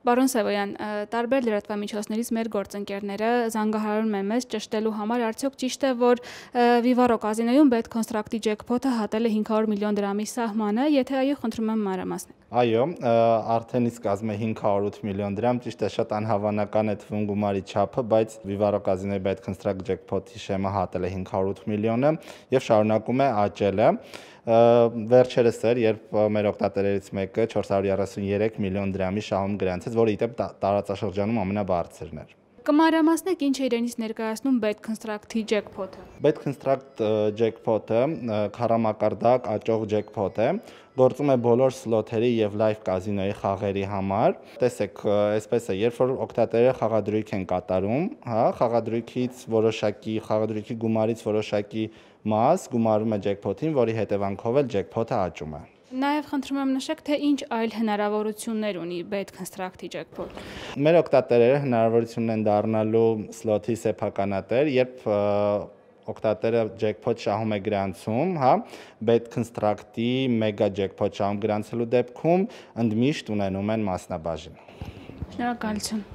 Պարոն Սևոյան, տարբեր լրատվամիջոցներից մեր գործընկերները զանգահարում են մեզ ճշտելու համար, արդյոք ճիշտ է, որ Vivaro կազինոյում Betconstruct-ի ջեքփոթը հատել է 500 միլիոն դրամի սահմանը, եթե այո, խնդրում եմ մանրամասնել։ Այո, արդեն իսկ կազմում է 508 միլիոն դրամ, ճիշտ է, շատ անհավանական է թվում գումարի չափը, բայց Vivaro կազինոյի Betconstruct ջեքփոթի շեմը հատել է 508 միլիոնը եւ շարունակում է աճելը։ Վերջերս էր, երբ մեր օգտատերերից մեկը 433 միլիոն դրամի շահում գրանցեց, որը իդեպ տարածաշրջանում ամենաբարձրն էր։ Կմանրամասնեք ինչ է իրենից ներկայացնում Betconstruct-ի ջեքփոթը։ Betconstruct ջեքփոթը քառամակարդակ աճող ջեքփոթ է, գործում է բոլոր սլոթերի եւ լայվ կազինոյի խաղերի համար։ Տեսեք, այսպես է, երբ որ օգտատերերը խաղադրույք են կատարում, հա, խաղադրույքի գումարից որոշակի մաս գումարում է ջեքփոթին, որի հետևանքով էլ ջեքփոթը աճում է։ Նաև խնդրում եմ նշեք, թե ինչ այլ հնարավորություններ ունի Betconstruct-ի ջեքփոթը։ Մեր օգտատերերը հնարավորություն են դառնալու սլոթի սեփականատեր, երբ օգտատերը ջեքփոթ շահում է գրանցում, հա, Betconstruct-ի մեգա ջեքփոթ շահում գրանցելու դեպքում ընդմիշտ ունենում են մասնաբաժին։ Շնորհակալություն։